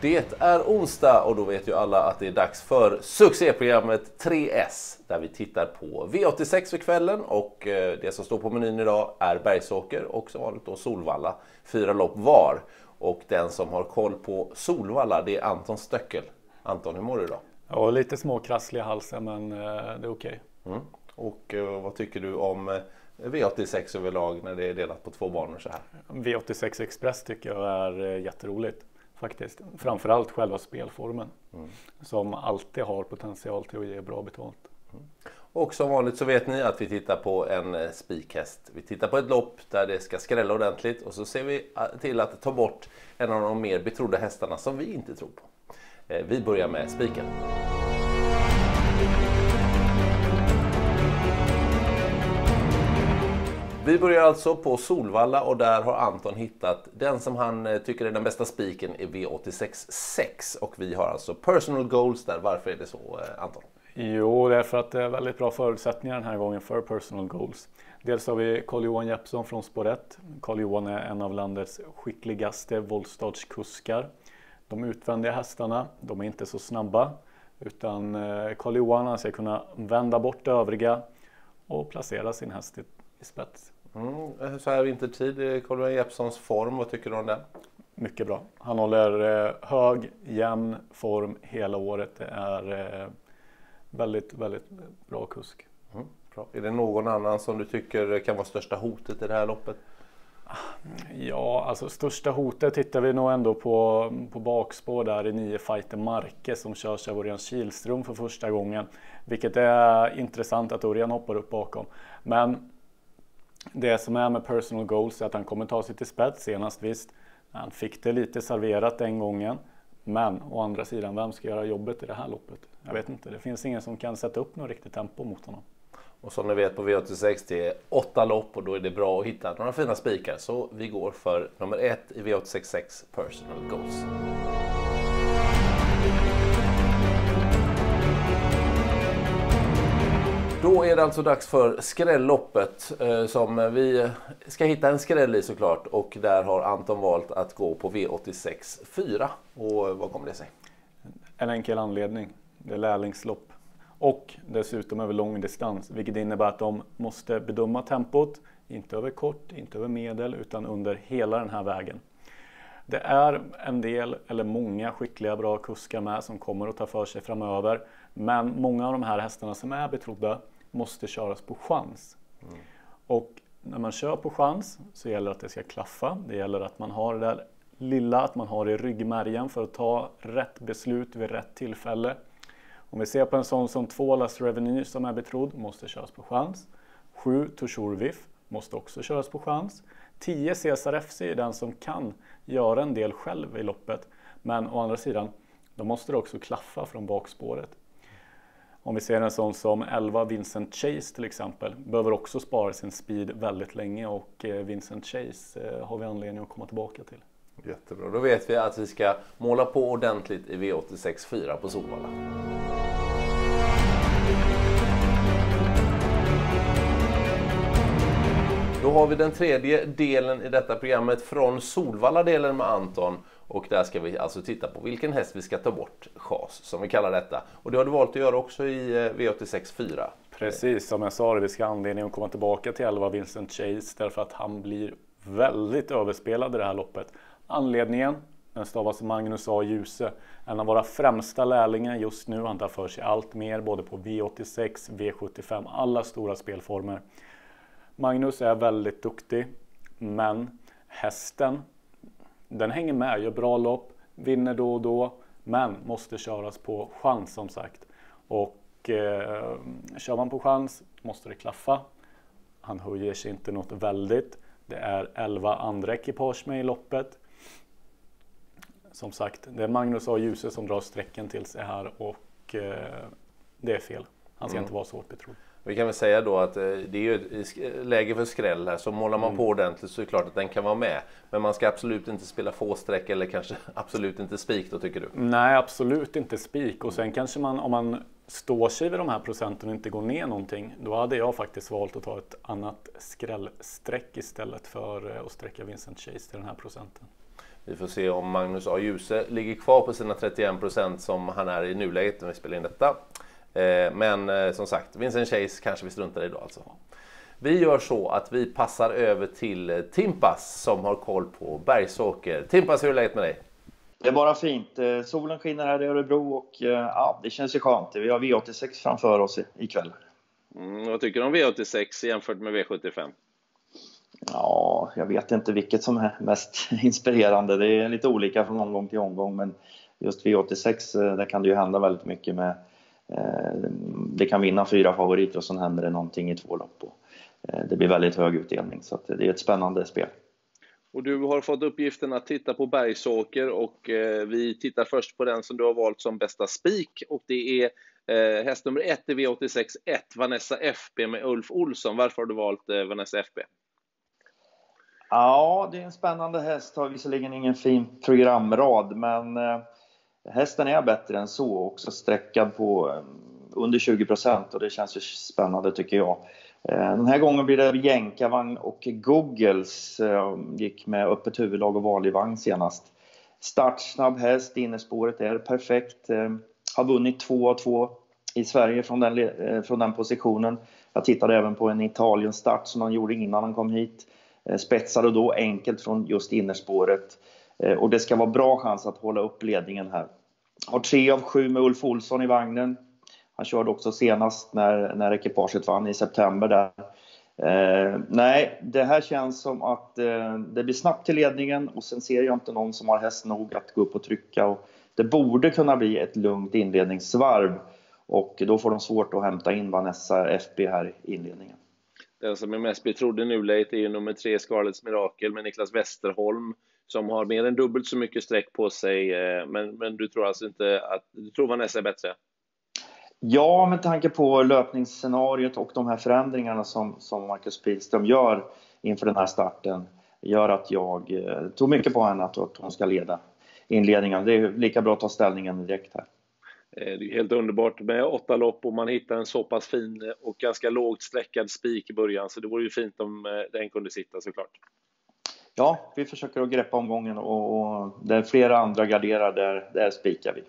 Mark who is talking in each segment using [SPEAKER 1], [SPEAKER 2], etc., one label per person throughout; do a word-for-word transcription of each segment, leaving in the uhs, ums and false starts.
[SPEAKER 1] Det är onsdag och då vet ju alla att det är dags för succéprogrammet tre S där vi tittar på V åttiosex för kvällen och det som står på menyn idag är Bergsåker och som vanligt då Solvalla. Fyra lopp var och den som har koll på Solvalla det är Anton Stöckel. Anton, hur mår du idag?
[SPEAKER 2] Ja, lite små krassliga i halsen men det är okej. Okay.
[SPEAKER 1] Mm. Och uh, vad tycker du om V åttiosex överlag när det är delat på två banor så här?
[SPEAKER 2] V åttiosex Express tycker jag är jätteroligt faktiskt. Framförallt själva spelformen mm. som alltid har potential till att ge bra betalt.
[SPEAKER 1] Mm. Och som vanligt så vet ni att vi tittar på en spikhäst. Vi tittar på ett lopp där det ska skrälla ordentligt och så ser vi till att ta bort en av de mer betrodda hästarna som vi inte tror på. Vi börjar med spiken. Vi börjar alltså på Solvalla och där har Anton hittat den som han tycker är den bästa spiken i V åttiosex sex. Och vi har alltså personal goals där. Varför är det så, Anton?
[SPEAKER 2] Jo, det är för att det är väldigt bra förutsättningar den här gången för personal goals. Dels har vi Carl-Johan Jeppsson från Spår ett. Carl-Johan är en av landets skickligaste voltstartskuskar. De utvändiga hästarna, de är inte så snabba. Utan Carl-Johan ska kunna vända bort övriga och placera sin häst i spets.
[SPEAKER 1] Mm, så här vintertid, Carl-Johan Jeppssons form, vad tycker du om den?
[SPEAKER 2] Mycket bra. Han håller hög, jämn form hela året. Det är väldigt, väldigt bra kusk.
[SPEAKER 1] Mm, bra. Är det någon annan som du tycker kan vara största hotet i det här loppet?
[SPEAKER 2] Ja, alltså största hotet tittar vi nog ändå på, på bakspår där i nio Fighter Marke som körs av Örjan Kihlström för första gången. Vilket är intressant att Örjan hoppar upp bakom. Men det som är med personal goals är att han kommer ta sig till spets senast visst. Han fick det lite serverat den gången. Men å andra sidan, vem ska göra jobbet i det här loppet? Jag vet inte, det finns ingen som kan sätta upp något riktigt tempo mot honom.
[SPEAKER 1] Och som ni vet på V åttiosex det är åtta lopp och då är det bra att hitta några fina spikar. Så vi går för nummer ett i V åttiosex sex personal goals. Då är det alltså dags för skrälloppet eh, som vi ska hitta en skräll i såklart. Och där har Anton valt att gå på V åttiosex fyra. Och vad kommer det sig?
[SPEAKER 2] En enkel anledning. Det är lärlingslopp. Och dessutom över lång distans. Vilket innebär att de måste bedöma tempot. Inte över kort, inte över medel utan under hela den här vägen. Det är en del eller många skickliga bra kuskar med som kommer att ta för sig framöver. Men många av de här hästarna som är betrodda måste köras på chans. Mm. Och när man kör på chans så gäller det att det ska klaffa. Det gäller att man har det där lilla, att man har i ryggmärgen för att ta rätt beslut vid rätt tillfälle. Om vi ser på en sån som två Last Revenue som är betrodd måste köras på chans. sju Toujours Vif måste också köras på chans. tio Cesar F C är den som kan göra en del själv i loppet. Men å andra sidan, då måste det också klaffa från bakspåret. Om vi ser en sån som elva Vincent Chase till exempel, behöver också spara sin speed väldigt länge och Vincent Chase har vi anledning att komma tillbaka till.
[SPEAKER 1] Jättebra, då vet vi att vi ska måla på ordentligt i V åttiosex fyra på Solvalla. Då har vi den tredje delen i detta programmet från Solvalla-delen med Anton. Och där ska vi alltså titta på vilken häst vi ska ta bort, chas som vi kallar detta. Och det har du valt att göra också i V åttiosex fyra.
[SPEAKER 2] Precis, som jag sa, vi ska ha anledning att komma tillbaka till elva Vincent Chase därför att han blir väldigt överspelad i det här loppet. Anledningen, den stavas Magnus A. Djuse, en av våra främsta lärlingar just nu. Han tar för sig allt mer både på V åttiosex, V sjuttiofem, alla stora spelformer. Magnus är väldigt duktig, men hästen, den hänger med, gör bra lopp, vinner då och då, men måste köras på chans som sagt. Och eh, kör man på chans måste det klaffa. Han höjer sig inte något väldigt. Det är elva andra ekipage med i loppet. Som sagt, det är Magnus A. Djuse som drar sträcken till sig här och eh, det är fel. Han ska mm. inte vara så hårt betrodd.
[SPEAKER 1] Vi kan väl säga då att det är ju ett läge för skräll här, så målar man mm. på ordentligt så är det klart att den kan vara med. Men man ska absolut inte spela fåsträck eller kanske absolut inte spik då, tycker du?
[SPEAKER 2] Nej, absolut inte spik. Och sen kanske man, om man står sig vid de här procenten och inte går ner någonting, då hade jag faktiskt valt att ta ett annat skrällsträck istället för att sträcka Vincent Chase till den här procenten.
[SPEAKER 1] Vi får se om Magnus A. Djuse ligger kvar på sina trettioen procent som han är i nuläget när vi spelar in detta. Men som sagt, Vincent Chase kanske vi struntar i då alltså. Vi gör så att vi passar över till Timpas som har koll på Bergsåker. Timpas, hur är läget med dig?
[SPEAKER 3] Det är bara fint. Solen skiner här i Örebro och ja, det känns ju skönt. Vi har V åttiosex framför oss ikväll.
[SPEAKER 1] Mm, vad tycker du om V åttiosex jämfört med V sjuttiofem?
[SPEAKER 3] Ja, jag vet inte vilket som är mest inspirerande. Det är lite olika från omgång till omgång, men just V åttiosex, där kan det ju hända väldigt mycket med. Det kan vinna fyra favoriter och så händer det någonting i två lopp. Det blir väldigt hög utdelning, så att det är ett spännande spel.
[SPEAKER 1] Och du har fått uppgiften att titta på Bergsåker och eh, vi tittar först på den som du har valt som bästa spik, och det är eh, häst nummer ett i V åttiosex ett, Vanessa F B med Ulf Olsson. Varför har du valt eh, Vanessa F B?
[SPEAKER 3] Ja, det är en spännande häst, har visserligen ingen fin programrad, men eh, hästen är bättre än så, också sträckad på eh, under tjugo procent, och det känns ju spännande tycker jag. Den här gången blir det jänkarvagn och Googles, gick med öppet huvudlag och vanlig vagn senast. Startsnabb häst, innerspåret är perfekt. Har vunnit två av två i Sverige från den, från den positionen. Jag tittade även på en Italien-start som han gjorde innan han kom hit. Spetsade då enkelt från just innerspåret. Och det ska vara bra chans att hålla upp ledningen här. Har tre av sju med Ulf Olsson i vagnen. Han körde också senast när, när ekipaget vann i september där. Eh, nej, det här känns som att eh, det blir snabbt till ledningen, och sen ser jag inte någon som har häst nog att gå upp och trycka. Och det borde kunna bli ett lugnt inledningsvarv, och då får de svårt att hämta in Vanessa F B här i inledningen.
[SPEAKER 1] Den som är mest betrodd i nuläget är ju nummer tre, Scarlets Miracle med Niklas Westerholm, som har mer än dubbelt så mycket sträck på sig. Men, men du tror alltså inte att du tror Vanessa är bättre?
[SPEAKER 3] Ja, med tanke på löpningsscenariot och de här förändringarna som, som Marcus Pilström gör inför den här starten, gör att jag eh, tror mycket på henne att, att hon ska leda inledningen. Det är lika bra att ta ställningen direkt här.
[SPEAKER 1] Det är helt underbart med åtta lopp och man hittar en så pass fin och ganska lågt sträckad spik i början, så det vore ju fint om den kunde sitta såklart.
[SPEAKER 3] Ja, vi försöker att greppa omgången, och, och där flera andra garderar, där, där spikar vi.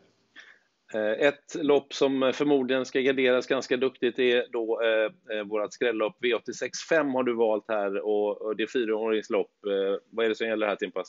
[SPEAKER 1] Ett lopp som förmodligen ska garderas ganska duktigt är då eh, vårat skrällopp V åttiosex fem har du valt här, och, och det är fyraåringslopp. Eh, vad är det som gäller här, Timpas?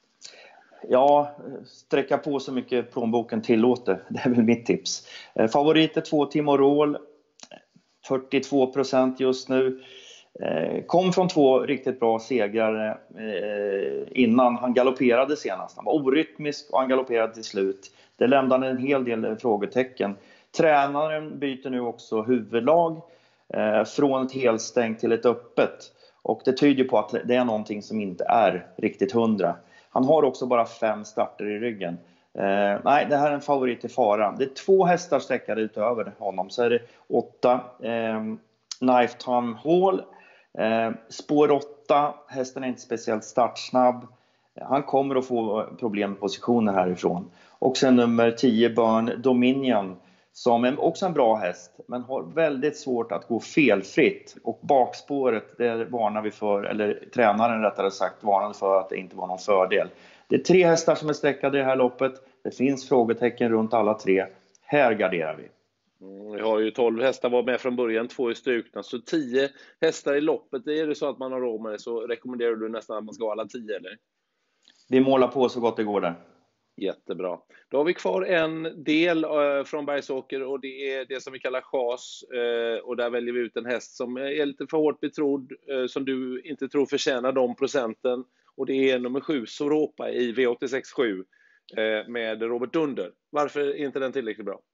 [SPEAKER 3] Ja, sträcka på så mycket plånboken tillåter. Det är väl mitt tips. Eh, favorit är två Timorol, fyrtiotvå procent just nu. Eh, kom från två riktigt bra segrar eh, innan han galopperade senast. Han var orytmisk och han galopperade till slut. Det lämnade en hel del frågetecken. Tränaren byter nu också huvudlag eh, från ett helstängt till ett öppet. Och det tyder på att det är någonting som inte är riktigt hundra. Han har också bara fem starter i ryggen. Eh, nej, det här är en favorit i fara. Det är två hästar sträckade utöver honom. Så är det åtta eh, Knife Time Hall. Eh, spår åtta, hästen är inte speciellt startsnabb. Han kommer att få problem med positioner härifrån. Och sen nummer tio Burn Dominion, som är också en bra häst, men har väldigt svårt att gå felfritt. Och bakspåret, det varnar vi för, eller tränaren rättare sagt varnade för att det inte var någon fördel. Det är tre hästar som är sträckade i det här loppet. Det finns frågetecken runt alla tre. Här garderar vi.
[SPEAKER 1] Mm, vi har ju tolv hästar var med från början, två är strukna, så tio hästar i loppet. Är det så att man har råd med det, så rekommenderar du nästan att man ska ha alla tio, eller?
[SPEAKER 3] Vi målar på så gott det går där.
[SPEAKER 1] Jättebra. Då har vi kvar en del uh, från Bergsåker, och det är det som vi kallar chas, uh, och där väljer vi ut en häst som är lite för hårt betrodd, uh, som du inte tror förtjänar de procenten, och det är nummer sju Soropa i V åttiosex sju uh, med Robert Dunder. Varför är inte den tillräckligt bra?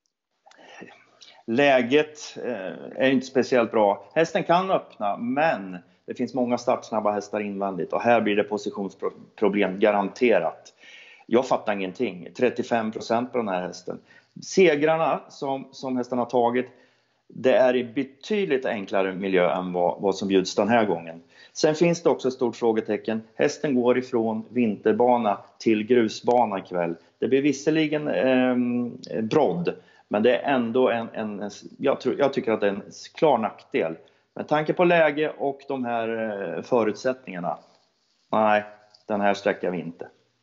[SPEAKER 3] Läget uh, är inte speciellt bra. Hästen kan öppna, men det finns många startsnabba hästar invändigt, och här blir det positionsproblem garanterat. Jag fattar ingenting. trettiofem procent på den här hästen. Segrarna som, som hästen har tagit, det är i betydligt enklare miljö än vad, vad som bjuds den här gången. Sen finns det också ett stort frågetecken. Hästen går ifrån vinterbana till grusbana ikväll. Det blir visserligen eh, brodd, men det är ändå en, en jag, tror, jag tycker att det är en klar nackdel. Med tanke på läge och de här eh, förutsättningarna. Nej, den här sträcker vi inte.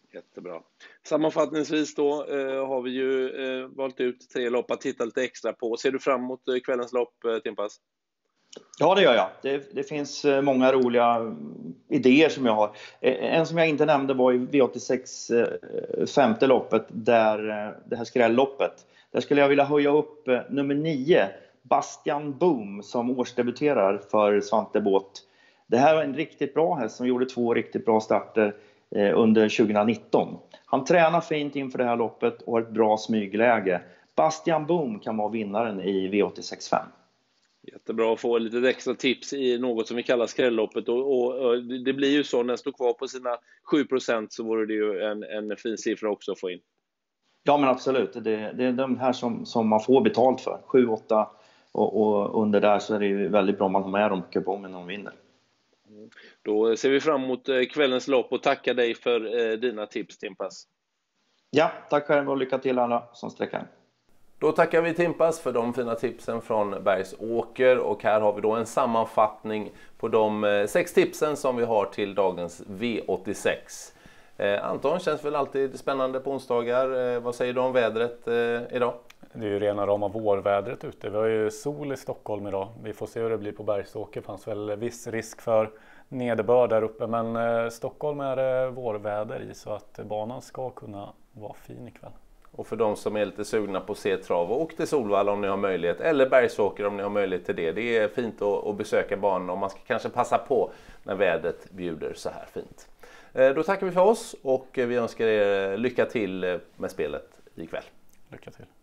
[SPEAKER 4] Jättebra. Sammanfattningsvis då eh, har vi ju eh, valt ut tre lopp att titta lite extra på. Ser du fram emot eh, kvällens lopp, eh, Timpas?
[SPEAKER 3] Ja, det gör jag. Det, det finns många roliga idéer som jag har. En som jag inte nämnde var i V åttiosex femte loppet, där det här skrälloppet. Där skulle jag vilja höja upp nummer nio, Bastian Boom, som årsdebuterar för Svante Båth. Det här var en riktigt bra häst som gjorde två riktigt bra starter under tjugonitton. Han tränar fint inför det här loppet och har ett bra smygläge. Bastian Boom kan vara vinnaren i V åttiosex fem.
[SPEAKER 4] Jättebra att få lite extra tips i något som vi kallar skrälloppet. Och, och, och det blir ju så, när den står kvar på sina sju procent så vore det ju en, en fin siffra också att få in.
[SPEAKER 3] Ja, men absolut. Det, det är de här som, som man får betalt för. sju åtta och, och under där så är det ju väldigt bra om man har med dem på kupongen när de vinner.
[SPEAKER 4] Då ser vi fram emot kvällens lopp och tackar dig för eh, dina tips, Timpas.
[SPEAKER 3] Ja, tack själv och lycka till alla som sträcker.
[SPEAKER 1] Då tackar vi Timpas för de fina tipsen från Bergsåker, och här har vi då en sammanfattning på de sex tipsen som vi har till dagens V åttiosex. Eh, Anton, känns väl alltid spännande på onsdagar. Eh, vad säger du om vädret eh, idag?
[SPEAKER 2] Det är ju rena rama vårvädret ute. Vi har ju sol i Stockholm idag. Vi får se hur det blir på Bergsåker. Det fanns väl viss risk för nederbörd där uppe, men eh, Stockholm är det vårväder i, så att banan ska kunna vara fin ikväll.
[SPEAKER 1] Och för de som är lite sugna på att se trav, åk till Solvalla om ni har möjlighet, eller Bergsåker om ni har möjlighet till det. Det är fint att, att besöka banan, och man ska kanske passa på när vädret bjuder så här fint. Eh, då tackar vi för oss och vi önskar er lycka till med spelet ikväll.
[SPEAKER 2] Lycka till.